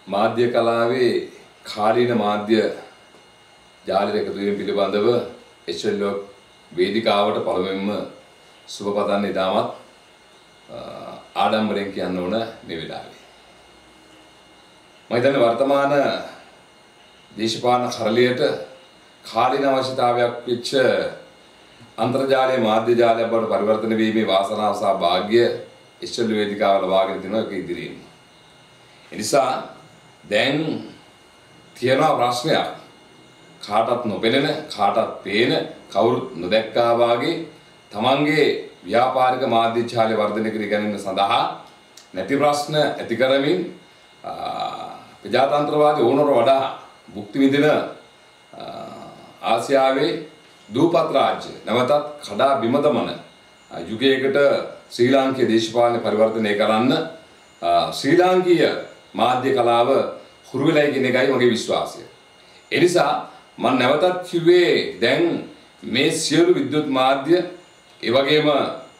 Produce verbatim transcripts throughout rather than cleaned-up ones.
මාධ්‍ය කලාවේ කාලීන මාධ්‍ය ජාලයට එකතු වීම පිළිබඳව එච්.එල්. වේදිකාවට පළමුවෙන්ම සුබ පතන්නේ දාමත් ආඩම්බරෙන් කියන්න ඕන මේ වෙලාවේ. මම හිතන්නේ වර්තමාන දේශපාලන කරලියට කාලීන අවශ්‍යතාවයක් වෙච්ච අන්තර්ජාලීය මාධ්‍ය ජාලයක් බවට පරිවර්තන වීමේ වාසනාව සහ වාග්ය එච්.එල්. වේදිකාව ලබාගෙන තිනවා ඒක ඉදිරියෙන්. ඒ නිසා දැන් තියෙන ප්‍රශ්නයක් කාටත් නොපෙනෙන කාටත් පේන කවුරුත් නොදැක්කා වාගේ තමන්ගේ ව්‍යාපාරික මාධ්‍ය ජාලය වර්ධනය කර ගැනීම සඳහා නැති ප්‍රශ්න ඇති කරමින් ප්‍රජාතන්ත්‍රවාදී ඕනර වඩා භුක්ති විඳින ආසියාවේ දූපත් රාජ්‍ය නැවතත් කඩා බිම දමන යුගයකට ශ්‍රී ලාංකීය දේශපාලන පරිවර්තනය කරන්න ශ්‍රී ලාංකීය මාධ්‍ය කලාව හුරු වෙලයි කියන එකයි මගේ විශ්වාසය. ඒ නිසා මම නැවතත් කිව්වේ දැන් මේ සියලු විද්‍යුත් මාධ්‍ය ඒ වගේම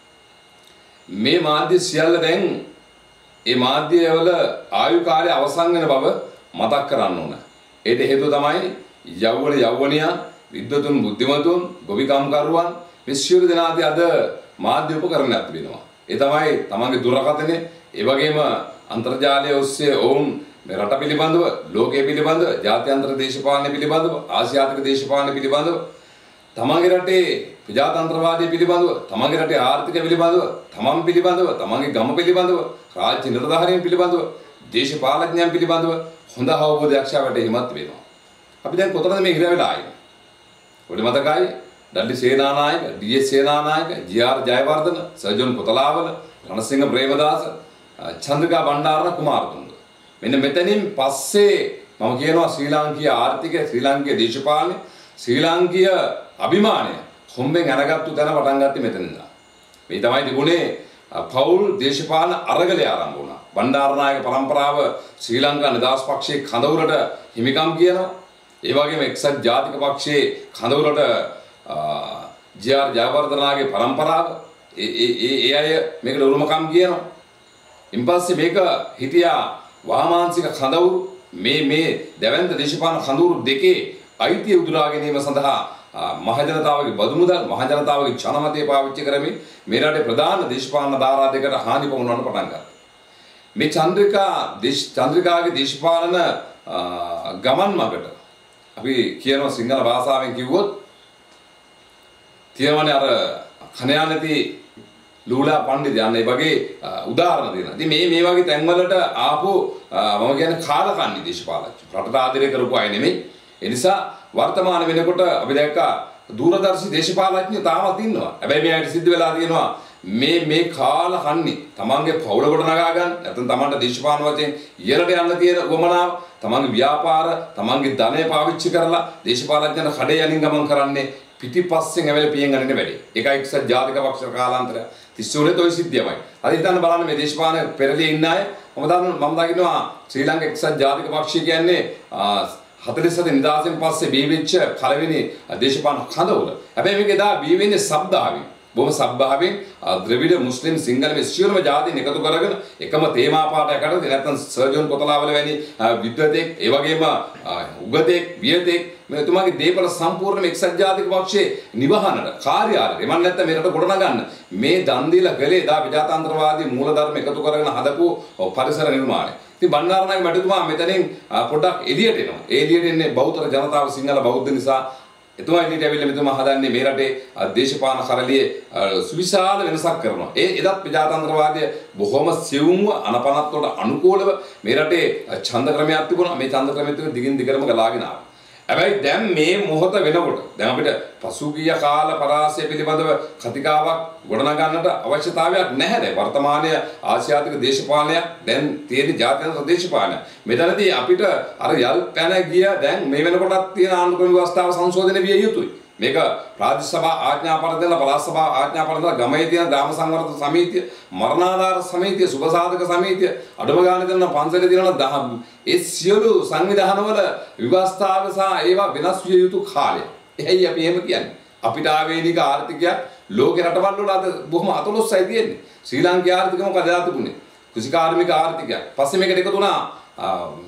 මේ මාධ්‍ය සියල්ල දැන් ඒ මාධ්‍යවල ආයු කාලය අවසන් වෙන බව මතක් කරන්න ඕන. ඒට හේතුව තමයි යෞවන යෞවනියා විද්වතුන් බුද්ධිමතුන් ගොවිකම්කරුවන් මේ සියලු දෙනාදී අද මාධ්‍ය උපකරණයක් තිබෙනවා. ඒ තමයි තමන්ගේ දුරකථනය ඒ වගේම අන්තර්ජාලය ඔස්සේ ඔවුන් මේ රට පිළිබඳව ලෝකයේ පිළිබඳව ජාත්‍යන්තර දේශපාලන පිළිබඳව ආසියාතික දේශපාලන පිළිබඳව තමන්ගේ රටේ ප්‍රජාතන්ත්‍රවාදය පිළිබඳව තමන්ගේ රටේ ආර්ථිකය පිළිබඳව තමන් පිළිබඳව තමන්ගේ ගම පිළිබඳව රාජ්‍ය නිලධාරීන් පිළිබඳව දේශපාලඥයන් පිළිබඳව හොඳ අවබෝධයක් ශාවට හිමත් වෙනවා. අපි දැන් කොතනද මේ හිර වෙලා ආයේ? ඔබට මතකයි Dudley Senanayake, D S. Senanayake, J R. Jayewardene, Sir John Kotelawala, Ranasinghe Premadasa, Chandrika Bandaranaike Kumaratunga. මෙන්න මෙතනින් පස්සේ මම කියනවා ශ්‍රී ලාංකීය ආර්ථිකය, ශ්‍රී ලාංකීය දේශපාලනය, ශ්‍රී ලාංකීය අභිමානය හොම්බෙන් අරගත්තු තැන පටන් ගත්තේ මෙතනින්ද. මේ තමයි තිබුණේ පෞල් දේශපාලන අරගලය ආරම්භ වුණා. බණ්ඩාරනායක පරම්පරාව ශ්‍රී ලංකා නිදහස් පක්ෂයේ කඳවුරට හිමිකම් කියනවා. ඒ වගේම එක්සත් ජාතික පක්ෂයේ කඳවුරට ජී.ආර්. ජයවර්ධනගේ පරම්පරාව ඒ ඒ ඒ අය මේකට උරුමකම් කියනවා. ඉන්පස්සේ මේක හිටියා වාමාංශික කඳවුරු මේ මේ දැවැන්ත දේශපාලන කඳවුරු දෙකේ අයිතිය උදුරා ගැනීම සඳහා මහජනතාවගේ බදු මුදල් මහජනතාවගේ ජනමතය පාවිච්චි කරමින් මේ රටේ ප්‍රධාන දේශපාලන ධාරා දෙකට හානි පමුණවන්න පටන් ගත්තා. මේ චන්ද්‍රිකා දේශ චන්ද්‍රිකාගේ දේශපාලන ගමන් මගට අපි කියනවා සිංහල භාෂාවෙන් කිව්වොත් තියෙනවනේ අර කණයා නැති ලූලා පණ්ඩිතයන් ඒ වගේ උදාහරණ දෙනවා. ඉතින් මේ මේ වගේ තැන්වලට ආපු මම කියන්නේ කාලකන්ණි දේශපාලකයෝ. රටට ආදරය කරපු අය නෙමෙයි. ඒ නිසා වර්තමාන වෙනකොට අපි දැක්කා දූරදර්ශී දේශපාලඥයෝ තාමත් ඉන්නවා. හැබැයි මේ අයට සිද්ධ වෙලා තියෙනවා මේ මේ කාලකන්ණි තමන්ගේ පවුල කොට නගා ගන්න නැත්නම් තමන්ට දේශපාලන වශයෙන් ඉහළට යන්න තියෙන උවමනාව තමන්ගේ ව්‍යාපාර තමන්ගේ ධනය පාවිච්චි කරලා දේශපාලඥයන් කඩේ යනින් ගමන් කරන්නේ පිටිපස්සෙන් ඇවිල්ලා පියෙන් ගන්න වැඩේ. ඒකයි එක්සත් ජාතික පක්ෂ කාලාන්තරය තිස්සෝලේ toy සිද්ධියමයි. අද හිතන්න බලන්න මේ දේශපාලන පෙරළියේ ඉන්න අය මම දන්න මම දකින්නවා ශ්‍රී ලංකා එක්සත් ජාතික පක්ෂය කියන්නේ හතළිස් හත නිදහසෙන් පස්සේ බිහි වෙච්ච පළවෙනි දේශපාලන කඳවුර. හැබැයි මේක එදා බිහි වෙන්නේ සබ්දාවෙන්. බොහොම සබ්දාවෙන් ද්‍රවිඩ මුස්ලිම් සිංහල මේ සියලුම ජාතීන් එකතු කරගෙන එකම තේමා පාඨයක් අරගෙන නැත්නම් සර්ජන් කොතලාවල වැනි විද්වතෙක් ඒ වගේම උගතෙක් වියතෙක් මේ තුමාගේ දේපල සම්පූර්ණම එක්සත් ජාතික පක්ෂයේ නිවහනට කාර්යාලය එමන් නැත්නම් මේ රට ගොඩනගන්න මේ දන් දීලා ගලේ දා ප්‍රජාතන්ත්‍රවාදී මූලධර්ම එකතු කරගෙන හදපු පරිසර නිර්මාණය. ඉතින් බණ්ඩාරනායක මැතිතුමා මෙතනින් පොඩ්ඩක් එළියට එනවා. ඒ එළියට එන්නේ බෞද්ධ ජනතාව සිංහල බෞද්ධ නිසා එතුමා එළියට ඇවිල්ලා මෙතුමා හදන්නේ මේ රටේ දේශපාලන කරලියේ සුවිශාල වෙනසක් කරනවා. ඒ එදත් ප්‍රජාතන්ත්‍රවාදය බොහොම සියුම්ව අනපනත් වලට අනුකූලව මේ රටේ ඡන්ද ක්‍රමයක් තිබුණා. මේ ඡන්ද ක්‍රමෙත් දිගින් දිගටම ගලාගෙන ආවා. හැබැයි දැන් මේ මොහොත වෙනකොට දැන් අපිට පසුගිය කාල පරාසය පිළිබඳව කතිකාවක් ගොඩනගන්නට අවශ්‍යතාවයක් නැහැ. දැන් වර්තමානයේ ආසියාතික දේශපාලනයක් දැන් තියෙන ජාත්‍යන්තර දේශපාලනය. මෙතනදී අපිට අර යල් පැන ගිය දැන් මේ වෙනකොටත් තියෙන ආණ්ඩුක්‍රම ව්‍යවස්ථාව සංශෝධනය විය යුතුයි. මේක රාජ්‍ය සභා ආඥා පරිදිලා පළාත් සභා ආඥා පරිදිලා ගමේ තියෙන ග්‍රාම සංවර්ධන සමිතිය මරණාධාර සමිතිය සුබසාධක සමිතිය අඩුම ගානේ දෙන පන්සලේ දිනන දහම් ඒ සියලු සංවිධානවල ව්‍යවස්ථාව සහ ඒවා වෙනස් විය යුතු කාලය. එයි අපි එහෙම කියන්නේ. අපිට ආවේනික ආර්ථිකයක් ලෝක රටවල් වල අද බොහොම අතලොස්සයි තියෙන්නේ. ශ්‍රී ලාංකේය ආර්ථිකය මොකද දාතුනේ? කෘෂිකාර්මික ආර්ථිකයක්. පස්සේ මේකට එකතු වුණා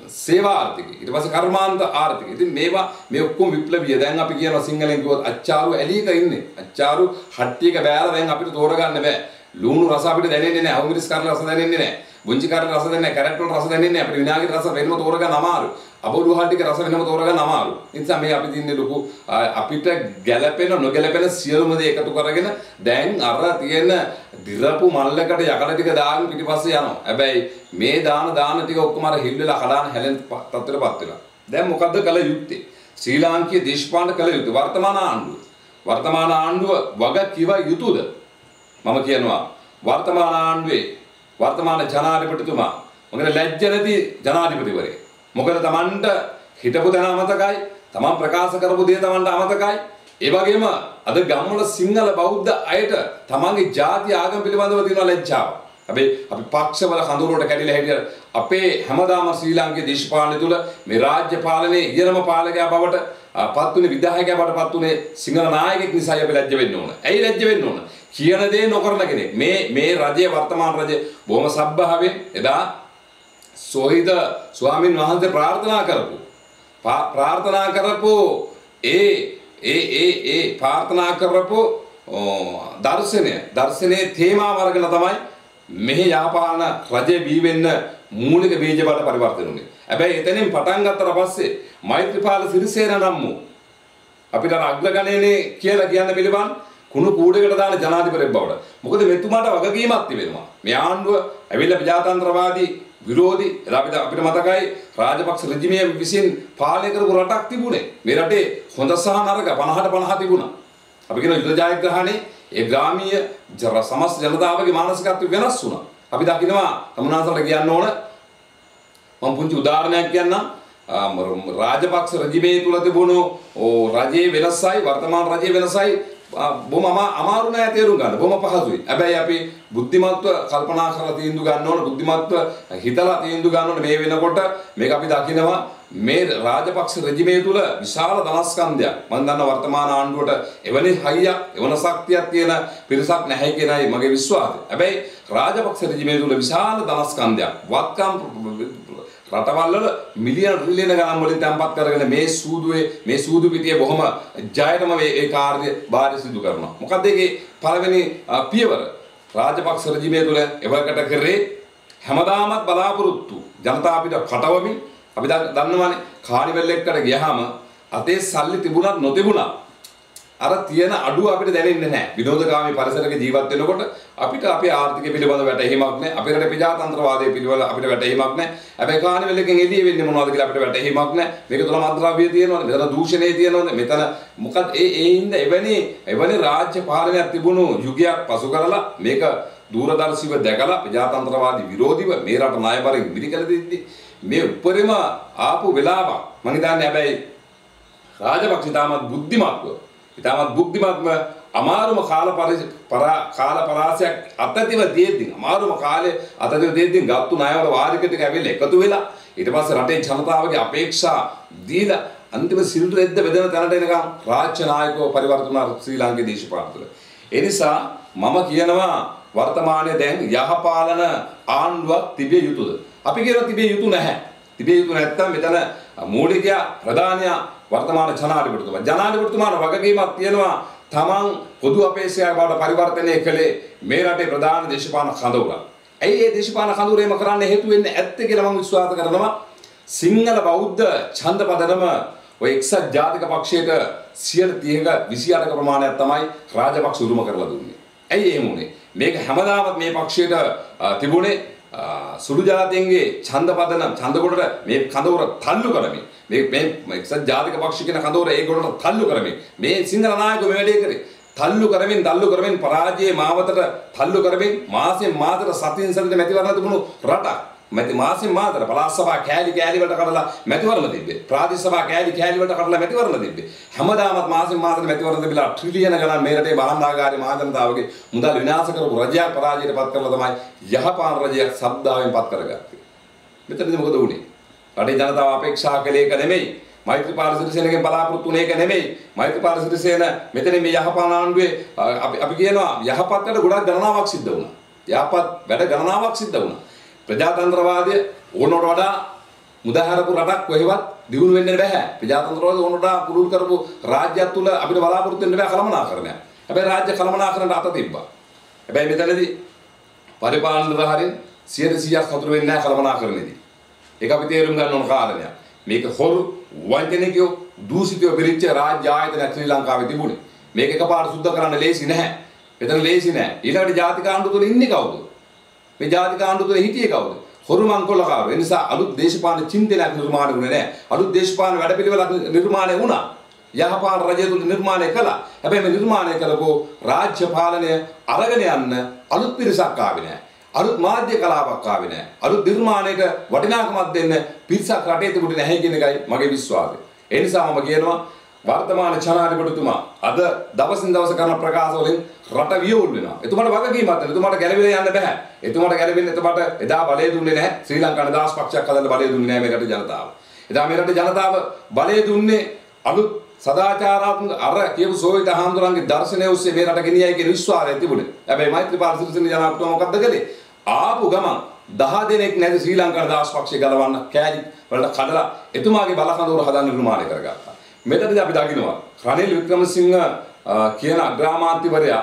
සේවා ආර්ථිකය. ඊට පස්සේ කර්මාන්ත ආර්ථිකය. ඉතින් මේවා මේ ඔක්කොම විප්ලවීය. දැන් අපි කියනවා සිංහලෙන් කිව්වොත් අච්චාරු ඇලීක ඉන්නේ. අච්චාරු හට්ටියක බෑලා දැන් අපිට තෝරගන්න බෑ. ලුණු රස අපිට දැනෙන්නේ නැහැ. අවුමිරිස් කරන රස දැනෙන්නේ නැහැ. බුංචි කරන රස දැනෙන්නේ නැහැ. කැරට් වල රස දැනෙන්නේ නැහැ. අපිට විනාගිරි රස වෙනම තෝරගන්න අමාරු. අබෝඩු හාල්ටික රස වෙනම තෝරගන්න අමාරු. ඒ නිසා මේ අපි දින්නේ ලොකු අපිට ගැළපෙන නොගැළපෙන සියලුම දේ එකතු කරගෙන දැන් අර තියෙන දිරපු මල්ලකට යකඩ ටික දාගෙන පිටිපස්සේ යනවා. හැබැයි මේ දාන දාන ටික ඔක්කොම අර හිල් වෙලා කඩාන හැලෙන තත්ත්වයටපත් වෙලා. දැන් මොකද්ද කළ යුත්තේ? ශ්‍රී ලාංකීය දේශපාලන කළ යුත්තේ වර්තමාන ආණ්ඩුව. වර්තමාන ආණ්ඩුව වග කිව යුතුද? මම කියනවා වර්තමාන ආණ්ඩුවේ වර්තමාන ජනාධිපතිතුමා මොකද ලැජ්ජ නැති ජනාධිපතිවරයෙක්. මොකද Tamanට හිටපු තැන අමතකයි, Taman ප්‍රකාශ කරපු දේ Tamanට අමතකයි. ඒ වගේම අද ගම්වල සිංහල බෞද්ධ අයට Tamanගේ ජාති ආගම පිළිබඳව තියෙන ලැජ්ජාව. හැබැයි අපි පක්ෂවල කඳවුරට කැඩිලා හිටිය අපේ හැමදාම ශ්‍රී ලාංකේය දේශපාලනය තුළ මේ රාජ්‍ය පාලනයේ ඉහළම පාලකයා බවට පත්ුනේ විධායකයා බවට පත්ුනේ සිංහල නායකයෙක් නිසායි අපි ලැජ්ජ වෙන්න ඕන. ඇයි ලැජ්ජ වෙන්න ඕන? කියන දේ නොකරන කෙනෙක්. මේ මේ රජයේ වර්තමාන රජයේ බොහොම සබ්බාවෙන් එදා සෝහිත ස්වාමීන් වහන්සේ ප්‍රාර්ථනා කරපු ප්‍රාර්ථනා කරපු ඒ ඒ ඒ ඒ ප්‍රාර්ථනා කරපු දර්ශනය දර්ශනයේ තේමාව අරගෙන තමයි මෙහි යාපාන රජේ බිහි වෙන්න මූලික බීජ බඩ පරිවර්තන වුණේ. හැබැයි එතනින් පටන් ගත්තට පස්සේ මෛත්‍රීපාල සිරිසේන නම් වූ අපිට අග්‍රගණනේ කියලා කියන්න පිළිවන් කුණු කූඩේකට දාන ජනාධිපතියෙක් බවට. මොකද මෙතුමාට වගකීමක් තිබෙනවා. මේ ආණ්ඩුව ඇවිල්ලා ප්‍රජාතන්ත්‍රවාදී විරෝධී එදා අපිට අපිට මතකයි රාජපක්ෂ රෙජිමේ විසින් පාලනය කරපු රටක් තිබුණේ. මේ රටේ හොඳ සහ නරක පනහට පනහ තිබුණා. අපි කියන යුද ජයග්‍රහණේ ඒ ග්‍රාමීය සමස්ත ජනතාවගේ මානසිකත්වය වෙනස් වුණා. අපි දකිනවා තමුනාසලට කියන්න ඕන මම පුංචි උදාහරණයක් කියන්නම්. රාජපක්ෂ රෙජිමේ තුල තිබුණු රජයේ වෙනසයි වර්තමාන රජයේ වෙනසයි බොහොම අමාරු නෑ තේරුම් ගන්න. බොහොම පහසුයි. හැබැයි අපි බුද්ධිමත්ව කල්පනා කරලා තීන්දුව ගන්න ඕන. බුද්ධිමත්ව හිතලා තීන්දුව ගන්න ඕන. මේ වෙනකොට මේක අපි දකිනවා මේ රාජපක්ෂ රෙජිමේ තුල විශාල ධනස්කන්ධයක්. මම දන්නා වර්තමාන ආණ්ඩුවට එවැනි හයියක්, එවන ශක්තියක් තියෙන පිරිසක් නැහැ කියනයි මගේ විශ්වාසය. හැබැයි රාජපක්ෂ රෙජිමේ තුල විශාල ධනස්කන්ධයක්. වත්කම් රටවල් වල මිලියන ට්‍රිලියන ගණන් වලින් තැන්පත් කරගෙන මේ සූදුවේ මේ සූදු පිටියේ බොහොම ජයතම මේ කාර්ය භාරය සිදු කරනවා. මොකද ඒකේ පළවෙනි පියවර රාජපක්ෂ රෙජිමේ තුල එවකට කරේ හැමදාමත් බලාපොරොත්තු ජනතාව අපිට පටවමින් අපි දන්නවනේ කානිවල් එකකට ගියාම අතේ සල්ලි තිබුණත් නොතිබුණත් අර තියෙන අඩුව අපිට දැනෙන්නේ නැහැ. විනෝදකාමී පරිසරයක ජීවත් වෙනකොට අපිට අපේ ආර්ථිකය පිළිබඳව වැටහීමක් නැහැ. අපේ රටේ ප්‍රජාතන්ත්‍රවාදයේ පිළිබඳව අපිට වැටහීමක් නැහැ. හැබැයි කානිවල් එකෙන් එළිය වෙන්නේ මොනවද කියලා අපිට වැටහීමක් නැහැ. මේක තුල මද්ද්‍රව්‍ය තියෙනවද? මෙතන දූෂණය තියෙනවද? මෙතන මොකද ඒ ඒ හින්දා එවැනි එවැනි රාජ්‍ය පාලනයක් තිබුණු යුගයක් පසු කරලා මේක දූරදර්ශීව දැකලා ප්‍රජාතන්ත්‍රවාදී විරෝධීව මේ රට ණයබරින් මිරිකල දෙද්දි මේ උපරිම ආපු වෙලාවක් මම හිතන්නේ හැබැයි රාජපක්ෂ තාමත් බුද්ධිමත්ව ඉතාමත් බුද්ධිමත්ම අමාරුම කාල කාල පරාසයක් අතතිව දෙද්දී අමාරුම කාලේ අතතිව දෙද්දී ගත්තු ණයවල වාරිකට ඇවිල්ලා එකතු වෙලා ඊට පස්සේ රටේ ජනතාවගේ අපේක්ෂා දීලා අන්තිම සිල් රෙද්ද බෙදෙන තැනට එනකම් රාජ්‍ය නායකව පරිවර්තන වුණා ශ්‍රී ලාංකේය දේශපාලන තුළ. ඒ නිසා මම කියනවා වර්තමානයේ දැන් යහපාලන ආණ්ඩුවක් තිබිය යුතුද? අපි කියනවා තිබිය යුතු නැහැ. තිබිය යුතු නැත්තම් මෙතන මූලිකයා ප්‍රධානයා වර්තමාන ජනාධිපතිතුමා ජනාධිපතිතුමාට වගකීමක් තියෙනවා තමන් පොදු අපේක්ෂාවක් බවට පරිවර්තනය කළේ මේ රටේ ප්‍රධාන දේශපාලන කඳවුරක්. ඇයි මේ දේශපාලන කඳවුරේම කරන්න හේතු වෙන්නේ ඇත්ත කියලා මම විශ්වාස කරනවා. සිංහල බෞද්ධ ඡන්ද පදනම ඔය එක්සත් ජාතික පක්ෂයට සියයට තිහක විසිඅටක ප්‍රමාණයක් තමයි රාජපක්ෂ උරුම කරලා දුන්නේ. ඇයි එහෙම උනේ? මේක හැමදාමත් මේ පක්ෂයට තිබුණේ සුළු ජාතීන්ගේ ඡන්ද පදනම් ඡන්ද කොටට මේ කඳවුර තල්ලු කරමින් මේ මේ එක්සත් ජාතික පක්ෂ කියන කඳවුර ඒ කොටට තල්ලු කරමින් මේ සිංහල නායකයෝ මේ වැඩේ කරේ තල්ලු කරමින් තල්ලු කරමින් පරාජයේ මාවතට තල්ලු කරමින් මාසෙන් මාසෙට සතියෙන් සතියට මැතිවරණ තිබුණු රටක් මැති මාසෙන් මාසෙට පළාත් සභා කෑලි කෑලි වලට කඩලා මැතිවරණ තිබ්බේ ප්‍රාදේශ සභා කෑලි කෑලි වලට කඩලා මැතිවරණ තිබ්බේ හැමදාමත් මාසෙන් මාසෙට මැතිවරණ තිබිලා ට්‍රිලියන ගණන් මේ රටේ බාහනාගාරේ මහජනතාවගේ මුදල් විනාශ කරපු රජයක් පරාජයට පත් කරලා තමයි යහපාන රජයක් සබ්දාවෙන් පත් කරගත්තේ. මෙතනදී මොකද වුනේ? රටේ ජනතාව අපේක්ෂා කළේ ඒක නෙමෙයි. මෛත්‍රීපාල සිරිසේනගෙන් බලාපොරොත්තු වුණේ ඒක නෙමෙයි. මෛත්‍රීපාල සිරිසේන මෙතන මේ යහපාන ආණ්ඩුවේ අපි අපි කියනවා යහපත් වැඩ ගොඩක් ගණනාවක් සිද්ධ වුණා. යහපත් වැඩ ගණනාවක් සිද්ධ වුණා. ප්‍රජාතන්ත්‍රවාදය ඕනට වඩා මුදාහරපු රටක් කොහෙවත් දියුණු වෙන්න බෑ. ප්‍රජාතන්ත්‍රවාදී ඕනට පුරුදු කරපු රාජ්‍යයක් තුල අපිට බලාපොරොත්තු වෙන්න බෑ කළමනාකරණයක්. හැබැයි රාජ්‍ය කළමනාකරණයට අත තිබ්බා. හැබැයි මෙතනදී පරිපාලන නිලධාරීන් සියයට සීයක් හතුරු වෙන්නේ නැහැ කළමනාකරණයේදී. ඒක අපි තේරුම් ගන්න ඕන කාරණයක්. මේක හොරු වංචනිකයෝ දූෂිතයෝ පිළිච්ච රාජ්‍ය ආයතන ශ්‍රී ලංකාවේ තිබුණේ. මේක එකපාරට සුද්ධ කරන්න ලේසි නැහැ. මෙතන ලේසි නැහැ. ඊළඟට ජාතික ආණ්ඩුව තුල ඉන්නේ කවුද? මේ ජාතික ආණ්ඩුව තුල හිටියේ කවුද? හොරු මංකොල්ලකාරයෝ. ඒ නිසා අලුත් දේශපාලන චින්තනයක් නිර්මාණය වුණේ නැහැ. අලුත් දේශපාලන වැඩපිළිවෙලක් නිර්මාණය වුණා. යහපාල රජය තුල නිර්මාණය කළා. හැබැයි මේ නිර්මාණය කරපු රාජ්‍ය පාලනය අරගෙන යන්න අලුත් පිරිසක් ආවේ නැහැ. අලුත් මාධ්‍ය කලාවක් ආවේ නැහැ. අලුත් නිර්මාණයට වටිනාකමක් දෙන්න පිරිසක් රටේ තිබුණේ නැහැ කියන එකයි මගේ විශ්වාසය. ඒ නිසා මම කියනවා වර්තමාන ජනාධිපතිතුමා අද දවසින් දවස කරන ප්‍රකාශ වලින් රට වියෝල් වෙනවා. එතුමාට වගකීමක් නැහැ. එතුමාට ගැලවිලා යන්න බෑ. එතුමාට ගැලවෙන්න එතුමාට එදා බලය දුන්නේ නැහැ. ශ්‍රී ලංකා නිදහස් පක්ෂයක් හදන්න බලය දුන්නේ නැහැ මේ රටේ ජනතාව. එදා මේ රටේ ජනතාව බලය දුන්නේ අලුත් සදාචාරාත්මක අර කියපු සෝවිත හාමුදුරන්ගේ දර්ශනය ඔස්සේ මේ රට ගෙනියයි කියන විශ්වාසය තිබුණේ. හැබැයි මෛත්‍රීපාල සිරිසේන ජනාධිපතිතුමා මොකද්ද කළේ? ආපු ගමන් දහ දෙනෙක් නැති ශ්‍රී ලංකා නිදහස් පක්ෂය ගලවන්න කෑලි වලට කඩලා එතුමාගේ බලකඳවුර හදන්න නිර්මාණය කරගත්තා. මෙතනදී අපි දකිනවා රනිල් වික්‍රමසිංහ කියන අග්‍රාමාත්‍යවරයා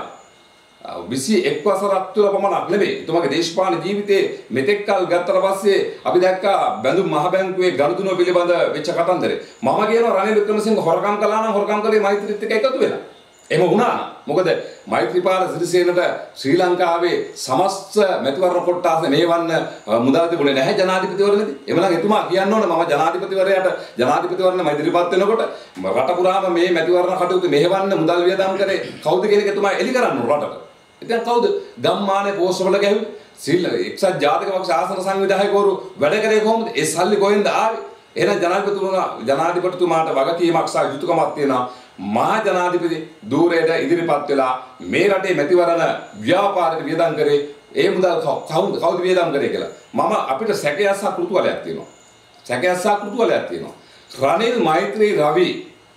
විසි එක් වසරක් තුළ පමණක් නෙවෙයි එතුමාගේ දේශපාලන ජීවිතයේ මෙතෙක් කල් ගත්තට පස්සේ අපි දැක්කා බැඳුම් මහ බැංකුවේ ගනුදෙනුව පිළිබඳ වෙච්ච කතන්දරේ. මම කියනවා රනිල් වික්‍රමසිංහ හොරකම් කළා නම් හොරකම් කළේ මෛත්‍රීත් එක්ක එකතු වෙලා. එහෙම වුණා නම් මොකද මෛත්‍රීපාල සිරිසේනට ශ්‍රී ලංකාවේ සමස්ත මැතිවරණ කොට්ටාස මේවන්න මුදල් තිබුණේ නැහැ ජනාධිපතිවරණදී. එමනම් එතුමා කියන්න ඕනේ මම ජනාධිපතිවරයාට ජනාධිපතිවරණ මෛත්‍රීපාත් වෙනකොට රට පුරාම මේ මැතිවරණ කටයුතු මෙහෙවන්න මුදල් වියදම් කරේ කවුද කියන එක එතුමා එලි කරන්න රටට. ඉතින් කවුද ගම්මානේ පෝස්ට් වල ගැහුවේ? ශ්‍රී එක්සත් ජාතික පක්ෂ ආසන සංවිධායකවරු වැඩ කරේ කොහොමද? ඒ සල්ලි කොහෙන්ද ආවේ? එහෙනම් ජනාධිපතිතුමා ජනාධිපතිතුමාට වගකීමක් සහ යුතුයකමක් තියෙනවා. මහා ජනාධිපති ධූරයට ඉදිරිපත් වෙලා මේ රටේ මැතිවරණ ව්‍යාපාරයට වියදම් කරේ ඒ මුදල් කවුද කවුද වියදම් කරේ කියලා. මම අපිට සැකයක් සහ කෘතුවලයක් තියෙනවා. සැකයක් සහ කෘතුවලයක් තියෙනවා. රනිල් මෛත්‍රී රවි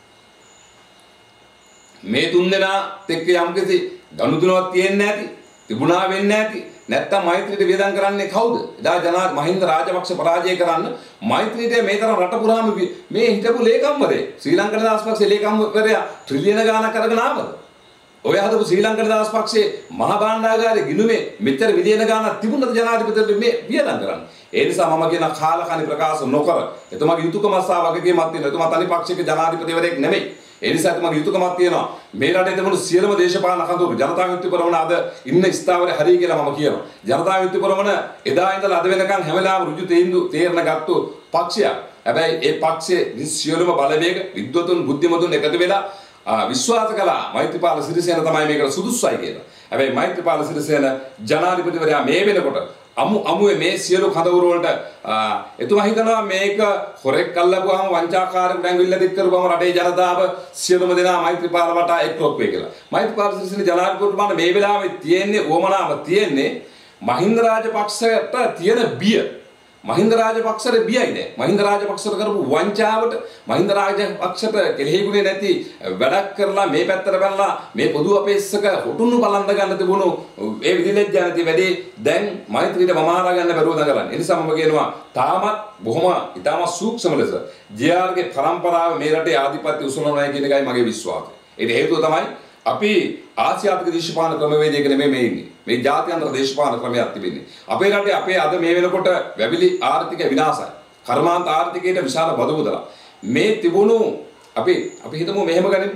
මේ තුන්දෙනා එක්ක යම්කිසි ගනුදෙනුවක් තියෙන්නේ නැති තිබුණා වෙන්නේ නැති නැත්තම් මෛත්‍රීට වියදම් කරන්නේ කවුද? එදා ජනාධිපති මහින්ද රාජපක්ෂ පරාජය කරන්න මෛත්‍රීට මේ තරම් රට පුරාම මේ හිටපු ලේකම්වරේ ශ්‍රී ලංකා නිදහස් පක්ෂයේ ලේකම්වරයා ට්‍රිලියන ගාණක් අරගෙන ආවද? ඔය හදපු ශ්‍රී ලංකා නිදහස් පක්ෂයේ මහා භාණ්ඩාගාරයේ ගිණුමේ මෙච්චර මිලියන ගාණක් තිබුණද ජනාධිපතිට මේ වියදම් කරන්න? ඒ නිසා මම කියන කාලකණි ප්‍රකාශ නොකර එතුමාගේ යුතුයකම සහ වගකීමක් තියෙනවා. එතුමා තනි පක්ෂයක ජනාධිපතිවරයෙක් නෙමෙයි. ඒ නිසා තමයි යුතුයකමක් තියෙනවා. මේ රටේ තිබුණු සියලුම දේශපාලන කඳවුරු ජනතා විමුක්ති පෙරමුණ අද ඉන්න ස්ථාවරේ හරිය කියලා මම කියනවා. ජනතා විමුක්ති පෙරමුණ එදා ඉඳලා අද වෙනකන් හැම වෙලාවෙම ඍජු තීන්දුව තීරණ ගත්තු පක්ෂයක්. හැබැයි ඒ පක්ෂයේ සියලුම බලවේග විද්වතුන් බුද්ධිමතුන් එකතු වෙලා විශ්වාස කළා මෛත්‍රීපාල සිරිසේන තමයි මේකට සුදුසුයි කියලා. හැබැයි මෛත්‍රීපාල සිරිසේන ජනාධිපතිවරයා මේ වෙනකොට අමු අමුවේ මේ සියලු කඳවුරු වලට එතුමා හිතනවා මේක හොරෙක් අල්ලපුවාම වංචාකාරයෙක් ඇඟිල්ල දික් කරපුවාම රටේ ජනතාව සියලුම දෙනා මෛත්‍රීපාල වටා එක්රොක් වේ කියලා. මෛත්‍රීපාල සිරිසේන ජනාධිපතිතුමාට මේ වෙලාවේ තියෙන්නේ උවමනාව තියෙන්නේ මහින්ද රාජපක්ෂට තියෙන බිය. මහින්ද රාජපක්ෂට බියයි නෑ. මහින්ද රාජපක්ෂට කරපු වංචාවට මහින්ද රාජපක්ෂට කෙලෙහිගුණේ නැති වැඩක් කරලා මේ පැත්තට බැලලා මේ පොදු අපේක්ෂක හොටුන්නු බලන්න ගන්න තිබුණු ඒ විදිලෙජ්ජ නැති වැඩේ දැන් මෛත්‍රීට මමාරා ගන්න බැරුව දඟලන්නේ. ඒ නිසා මම කියනවා තාමත් බොහොම ඊටම සූක්ෂම ලෙස ජේ ආර්ගේ පරම්පරාව මේ රටේ ආධිපත්‍ය උසුලනවා කියන එකයි මගේ විශ්වාසය. ඒකට හේතුව තමයි අපි ආසියාතික දේශපාලන ක්‍රමවේදයක නෙමෙයි මේ ඉන්නේ. මේ ජාත්‍යන්තර දේශපාලන ක්‍රමයක් තිබෙන්නේ. අපේ රටේ අපේ අද මේ වෙනකොට වැවිලි ආර්ථික විනාශයි. කර්මාන්ත ආර්ථිකයට විශාල බදු මුදලක්. මේ තිබුණු අපි අපි හිතමු මෙහෙම ගනිමු.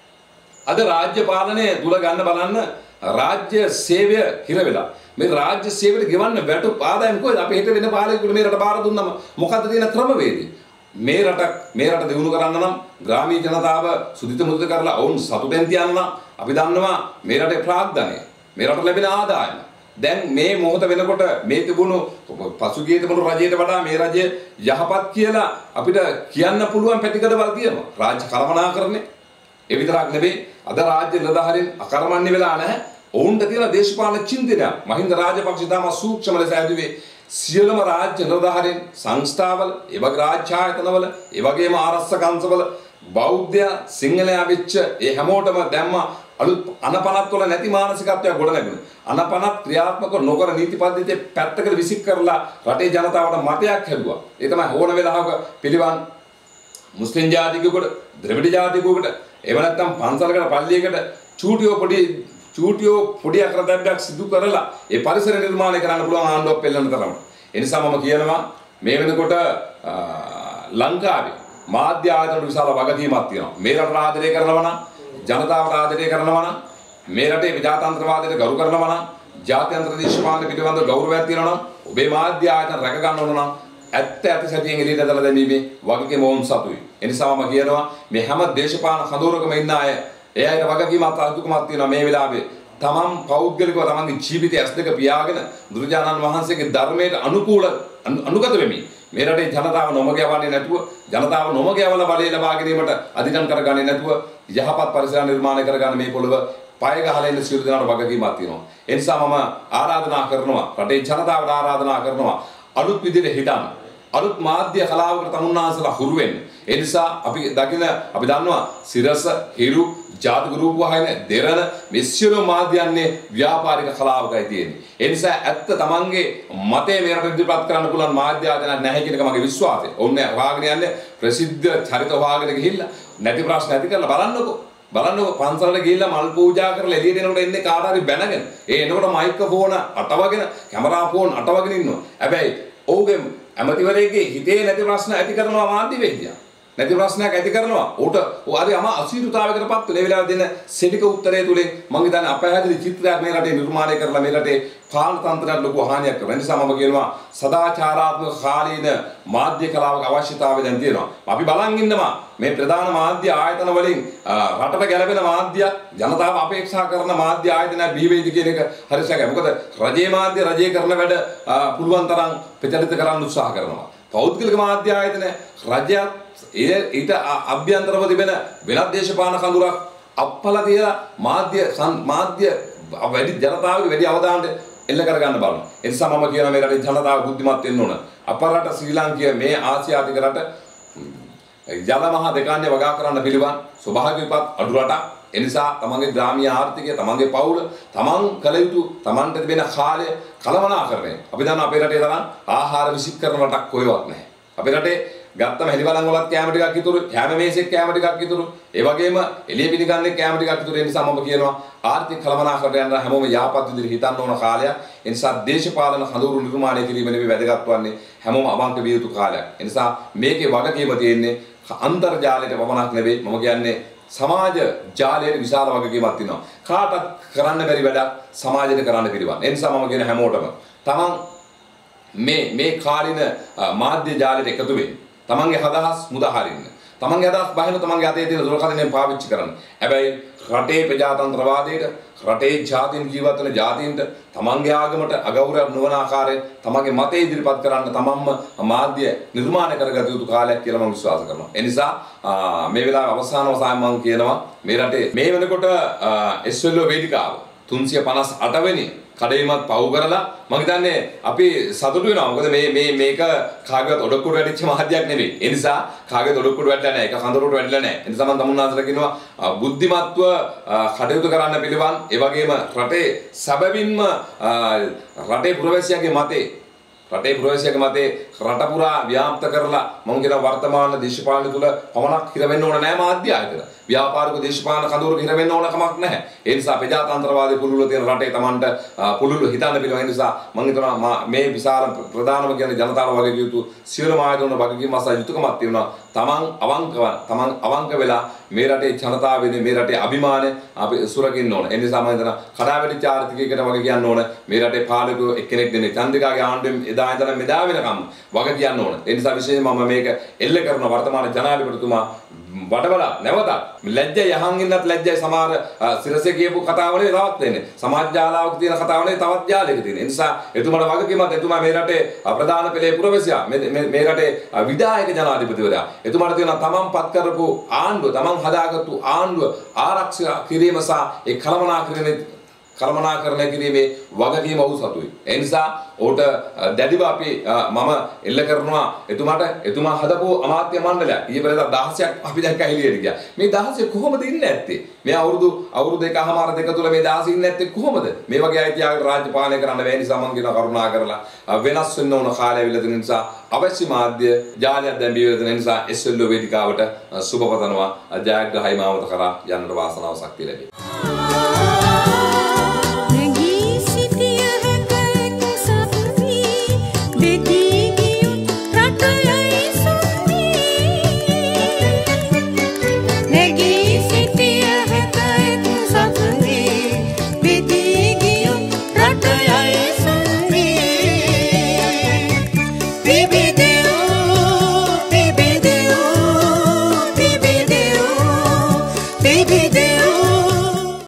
අද රාජ්‍ය පාලනය දුර ගන්න බලන්න රාජ්‍ය සේවය හිර වෙලා. මේ රාජ්‍ය සේවයට ගෙවන්න වැටුප් ආදායම් කොහෙද? අපි හිත වෙන පාලකයෙකුට මේ රට බාර දුන්නම මොකද්ද තියෙන ක්‍රමවේදය? මේ රට මේ රට දියුණු කරන්න නම් ග්‍රාමීය ජනතාව සුදිත මුදිත කරලා ඔවුන් සතුටෙන් තියන්න නම් අපි දන්නවා මේ රටේ ප්‍රාග්ධනය මේ රට ලැබෙන ආදායම දැන් මේ මොහොත වෙනකොට මේ තිබුණු පසුගිය තිබුණු රජයට වඩා මේ රජය යහපත් කියලා අපිට කියන්න පුළුවන් පැතිකඩවල් තියෙනවා. රාජ්‍ය කළමනාකරණය ඒ විතරක් නෙවෙයි අද රාජ්‍ය නිලධාරීන් අකර්මණ්‍ය වෙලා නැහැ. ඔවුන්ට තියෙන දේශපාලන චින්තනය මහින්ද රාජපක්ෂ තම සූක්ෂම ලෙස ඇදුවේ සියලුම රාජ්‍ය නිලධාරීන් සංස්ථාවල ඒ වගේ රාජ්‍ය ආයතනවල ඒ වගේම ආරක්ෂක අංශවල බෞද්ධ සිංහලයා වෙච්ච ඒ හැමෝටම දැම්ම අලුත් අනපනත් වල නැති මානසිකත්වයක් ගොඩ නැගුණා. අනපනත් ක්‍රියාත්මක නොකර නීති පද්ධතිය පැත්තකට විසික් කරලා රටේ ජනතාවට මතයක් හැදුවා. ඒ තමයි ඕන වෙලාවක පිළිවන් මුස්ලිම් ජාතිකයෙකුට, ද්‍රවිඩ ජාතිකයෙකුට, එහෙම නැත්නම් පන්සලකට පල්ලියකට චූටියෝ පොඩි චූටියෝ පොඩි අකරදැබ්බයක් සිදු කරලා ඒ පරිසර නිර්මාණය කරන්න පුළුවන් ආණ්ඩුවක් පෙළෙන තරමට. ඒ නිසා මම කියනවා මේ වෙනකොට ලංකාවේ මාධ්‍ය ආයතන විශාල වගකීමක් තියෙනවා. මේ රට ආදරය කරනවා නම්, ජනතාවට ආදරය කරනවා නම්, මේ රටේ ප්‍රජාතන්ත්‍රවාදයට ගරු කරනවා නම්, ජාත්‍යන්තර දේශපාලන පිළිබඳව ගෞරවයක් තියෙනවා නම්, ඔබේ මාධ්‍ය ආයතන රැක ගන්න ඕන නම් ඇත්ත ඇත්ත සැටියෙන් එළියට දාලා දැමීමේ වගකීම වුන් සතුයි. ඒ නිසා මම කියනවා මේ හැම දේශපාලන කඳවුරකම ඉන්න අය ඒ අයට වගකීමක් අදුකමක් තියෙනවා මේ වෙලාවේ. තමන් පෞද්ගලිකව තමන්ගේ ජීවිතය ඇස් දෙක පියාගෙන බුදුරජාණන් වහන්සේගේ ධර්මයට අනුකූල අනුගත වෙමින් මේ රටේ ජනතාව නොමග යවන්නේ නැතුව, ජනතාව නොමග යවලා බලය ලබා ගැනීමට අධිකම් කරගන්නේ නැතුව යහපත් පරිසර නිර්මාණය කරගන්න මේ පොළව පය ගහලා ඉන්න සියලු දෙනාට වගකීමක් තියෙනවා. ඒ නිසා මම ආරාධනා කරනවා, රටේ ජනතාවට ආරාධනා කරනවා අලුත් විදිහට හිතන්න. අලුත් මාධ්‍ය කලාවකට තමුන්නාන්සලා හුරු වෙන්න. ඒ නිසා අපි දකින අපි දන්නවා සිරස, හිරු, ජාතික රූපවාහින, දෙරණ මේ සියලු මාධ්‍යයන්ගේ ව්‍යාපාරික කලාවකයි තියෙන්නේ. ඒ නිසා ඇත්ත තමන්ගේ මතය මේ රට ඉදිරිපත් කරන්න පුළුවන් මාධ්‍ය ආයතන නැහැ කියන එක මගේ විශ්වාසය. ඕන්නේ හොයාගෙන යන්නේ ප්‍රසිද්ධ චරිත හොයාගෙන ගිහිල්ලා නැති ප්‍රශ්න ඇති කරලා බලන්නකෝ. බලන්නකෝ පන්සලට ගිහිල්ලා මල් පූජා කරලා එළියට එනකොට එන්නේ කාට හරි බැනගෙන. ඒ එනකොට මයික්‍රොෆෝන අටවගෙන, කැමරා ෆෝන් අටවගෙන ඉන්නවා. හැබැයි ඔහුගේ ඇමතිවරයෙක්ගේ හිතේ නැති ප්‍රශ්න ඇති කරනවා මාධ්‍යවේදියා. නැති ප්‍රශ්නයක් ඇති කරනවා. ඌට හරි අම අසීරුතාවයකටපත් වෙන. ඒ වෙලාව දෙන සෙඩික උත්තරය තුලින් මම හිතන්නේ අපහැදිලි චිත්‍රයක් මේ රටේ නිර්මාණය කරලා මේ රටේ පාලන තන්ත්‍රයට ලොකු හානියක් කරනවා. ඒ නිසා මම කියනවා සදාචාරාත්මක කාලීන මාධ්‍ය කලාවක අවශ්‍යතාවය දැන් තියෙනවා. අපි බලන් ඉන්නවා මේ ප්‍රධාන මාධ්‍ය ආයතන වලින් රටට ගැලපෙන මාධ්‍යයක්, ජනතාව අපේක්ෂා කරන මාධ්‍ය ආයතනයක් බිහි වෙයිද කියන එක හරි සැකයි. මොකද රජයේ මාධ්‍ය රජයේ කරන වැඩ පුළුවන් තරම් ප්‍රචලිත කරන්න උත්සාහ කරනවා. පෞද්ගලික මාධ්‍ය ආයතන රජයක් ඒ ඊට අභ්‍යන්තරව තිබෙන වෙනත් දේශපාලන කඳුරක් අප්පල තියලා මාධ්‍ය මාධ්‍ය වැඩි ජනතාවගේ වැඩි අවධානයට එල්ල කරගන්න බලනවා. ඒ නිසා මම කියනවා මේ රටේ ජනතාව බුද්ධිමත් වෙන්න ඕන. අප රට ශ්‍රී ලාංකික මේ ආසියාතික රට ජල මහ දෙකන්නේ වගා කරන්න පිළිවන් ස්වභාවික විපත් අඩු රටක්. ඒ නිසා තමන්ගේ ග්‍රාමීය ආර්ථිකය, තමන්ගේ පවුල, තමන් කළ යුතු තමන්ට තිබෙන කාලය කළමනාකරණය. අපි දන්නවා අපේ රටේ තරම් ආහාර විසික් කරන රටක් කොහෙවත් නැහැ. අපේ රටේ ගත්තම හෙලිවලන් වලත් කැම ටිකක් ඉතුරු, කැම මේසෙක් කැම ටිකක් ඉතුරු, ඒ වගේම එළිය පිළිගන්නේ කැම ටිකක් ඉතුරු. ඒ නිසා මම කියනවා ආර්ථික කළමනාකරණය යන හැමෝම යාපත් විදිහට හිතන්න ඕන කාලයක්. ඒ නිසා දේශපාලන හඳුරු නිර්මාණය කිරීම නෙවෙයි වැදගත් වන්නේ, හැමෝම අවංක විය යුතු කාලයක්. ඒ නිසා මේකේ වගකීම තියෙන්නේ අන්තර්ජාලයට පමණක් නෙවෙයි, මම කියන්නේ සමාජ ජාලයට විශාල වගකීමක් තියෙනවා. කාටත් කරන්න බැරි වැඩක් සමාජයට කරන්න පිළිවන්. ඒ නිසා මම කියන හැමෝටම තමන් මේ මේ කාලින මාධ්‍ය ජාලයට එකතු වෙන්න. තමන්ගේ අදහස් මුදා හරින්න. තමන්ගේ අදහස් බහින තමන්ගේ අතේ තියෙන දුරකථනයෙන් පාවිච්චි කරන්න. හැබැයි රටේ ප්‍රජාතන්ත්‍රවාදයට, රටේ ජාතීන් ජීවත් වෙන ජාතීන්ට තමන්ගේ ආගමට අගෞරවයක් නොවන ආකාරයෙන් තමන්ගේ මතය ඉදිරිපත් කරන්න තමන්ම මාධ්‍ය නිර්මාණය කරගත යුතු කාලයක් කියලා මම විශ්වාස කරනවා. ඒ නිසා මේ වෙලාවේ අවසාන වශයෙන් මම කියනවා මේ රටේ මේ වෙනකොට එස් එල් ඕ වේදිකාව තුන්සිය පනස් අට වෙනි කඩේමත් පව් කරලා මම හිතන්නේ අපි සතුටු වෙනවා. මොකද මේ මේ මේක කාගේවත් ඔඩොක්කුවට වැටිච්ච මාධ්‍යයක් නෙවෙයි. ඒ නිසා කාගේවත් ඔඩොක්කුවට වැටලා නැහැ. ඒක කඳවුරට වැටලා නැහැ. ඒ නිසා මම තමුන්නාන්සලා කියනවා බුද්ධිමත්ව කටයුතු කරන්න පිළිවන්. ඒ වගේම රටේ සැබවින්ම රටේ පුරවැසියාගේ මතේ රටේ පුරවැසියාගේ මතේ රට පුරා ව්‍යාප්ත කරලා මම කියන වර්තමාන දේශපාලන තුල පමණක් හිර වෙන්න ඕන නැහැ මාධ්‍ය ආයතන. ව්‍යාපාරික දේශපාලන කඳවුරක හිර වෙන්න ඕන කමක් නැහැ. ඒ නිසා ප්‍රජාතන්ත්‍රවාදී පුළුල් තියෙන රටේ Tamanට පුළුල් හිතන්න පිළිවන්. ඒ නිසා මම හිතනවා මේ විශාල ප්‍රධානම කියන්නේ ජනතාව වගේ යුතු සියලුම ආයතන වගකීම් අසා යුතුයකමක් තියෙනවා. Taman අවංකව Taman අවංක වෙලා මේ රටේ ජනතාව වෙන මේ රටේ අභිමානය අපි සුරකින්න ඕන. ඒ නිසා මම හිතනවා කඩාවැටිච්ච ආර්ථිකයකට වගේ කියන්න ඕන. මේ රටේ පාලකයෝ එක්කෙනෙක් දෙන්නේ චන්ද්‍රිකාගේ ආණ්ඩුවෙන් එදා ඉඳලා මෙදා වෙනකම් වගේ කියන්න ඕන. ඒ නිසා විශේෂයෙන්ම මම මේක එල්ල කරන වර්තමාන ජනාධිපතිතුමා වඩවලා නැවතත් ලැජ්ජයි යහන් ඉන්නත් ලැජ්ජයි සමහර සිරසේ කියපු කතාවලේ තවත් වෙන්නේ. සමාජ ජාලාවක තියෙන කතාවලේ තවත් ජාලයක තියෙන. ඒ නිසා එතුමාට වගකීමක් එතුමා මේ රටේ ප්‍රධාන පෙළේ පුරවැසියා මේ මේ රටේ විධායක ජනාධිපතිවරයා. එතුමාට තියෙනවා තමන් පත් කරපු ආණ්ඩුව, තමන් හදාගත්තු ආණ්ඩුව ආරක්ෂා කිරීම සහ ඒ කළමනාකරණය කළමනාකරණය කිරීමේ වගකීම ඔහු සතුයි. ඒ නිසා ඔහුට දැඩිව අපි මම එල්ල කරනවා එතුමාට එතුමා හදපු අමාත්‍ය මණ්ඩලයක්. ඊයේ පෙරේදා දහසක් අපි දැක්ක එළියට ගියා. මේ දහසේ කොහොමද ඉන්නේ නැත්තේ? මේ අවුරුදු අවුරුදු එකමාර දෙක තුල මේ දහසේ ඉන්නේ නැත්තේ කොහොමද? මේ වගේ අයිතියක් රාජ්‍ය පාලනය කරන්න බැහැ නිසා මම කියන කරුණා කරලා වෙනස් වෙන්න ඕන කාලය ඇවිල්ලා තියෙන නිසා අවශ්‍ය මාධ්‍ය ජාලයක් දැන් බිහිවෙලා තියෙන නිසා එස් එල් ඕ වේදිකාවට සුබ පතනවා. ජයග්‍රහයි මාවත කරා යන්නට වාසනාව ශක්තිය ලැබේ.